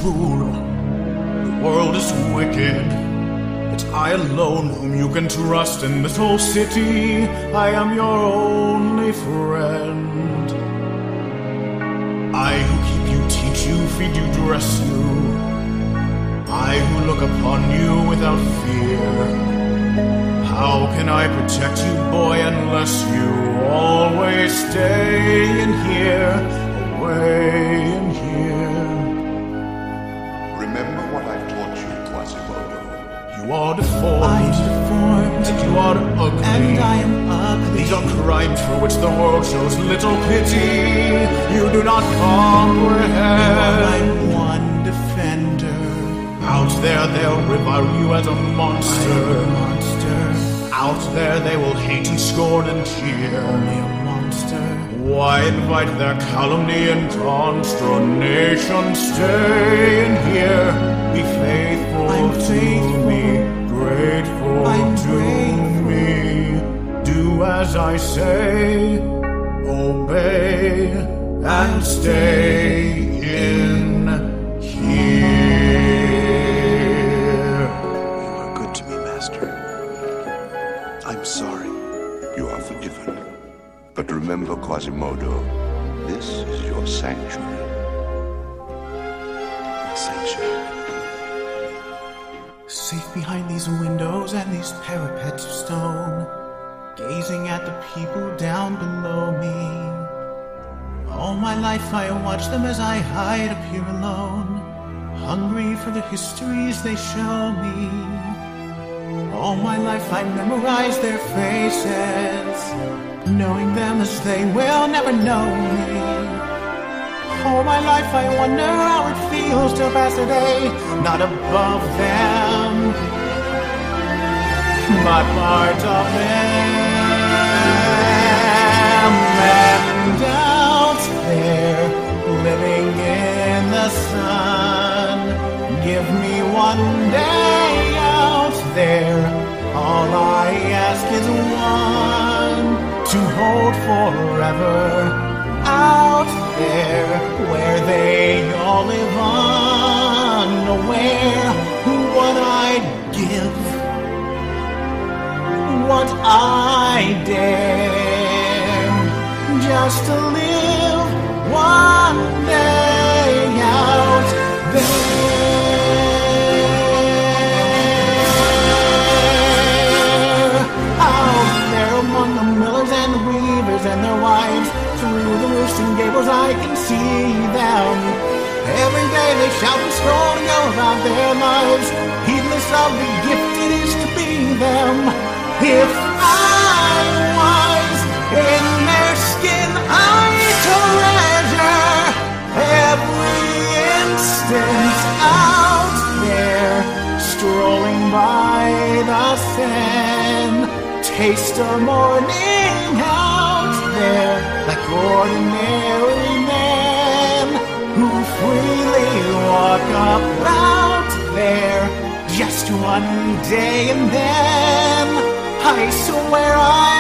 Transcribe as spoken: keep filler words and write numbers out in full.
cruel. The world is wicked. It's I alone whom you can trust in this whole city. I am your only friend. I who keep you, teach you, feed you, dress you. I who look upon you without fear. How can I protect you, boy, unless you always stay in here, away in here? Remember what I've taught you, Quasimodo. You are deformed, I am deformed, and you are ugly, and I am ugly. These are crimes for which the world shows little pity. You do not comprehend. You are my one defender. Out there they'll revile you as a monster. I am a monster. Out there they will hate and scorn and jeer. Only a monster. Why invite their calumny and consternation? Stay in here. Be faithful I'm to faithful. me. Grateful I'm to grateful. me. Do as I say. Obey and stay in here. I'm sorry. You are forgiven. But remember, Quasimodo, this is your sanctuary. Sanctuary. Safe behind these windows and these parapets of stone, gazing at the people down below me. All my life I watch them as I hide up here alone, hungry for the histories they show me. All my life I memorize their faces, knowing them as they will never know me. All my life I wonder how it feels to pass a day not above them, but part of them. And out there, living in the sun, give me one day out there. All I ask is one, to hold forever. Out there, where they all live unaware. What I'd give, what I dare, just to live one day out there. Out there among the millers and the weavers and their wives, through the roofs and gables I can see them. Every day they shout and stroll and go about their lives, heedless of the gift it is to be them. If I was in their skin, I'd treasure every instant out there, strolling by the Seine, taste of morning out there, like ordinary men who freely walk about there, just one day and then I swear I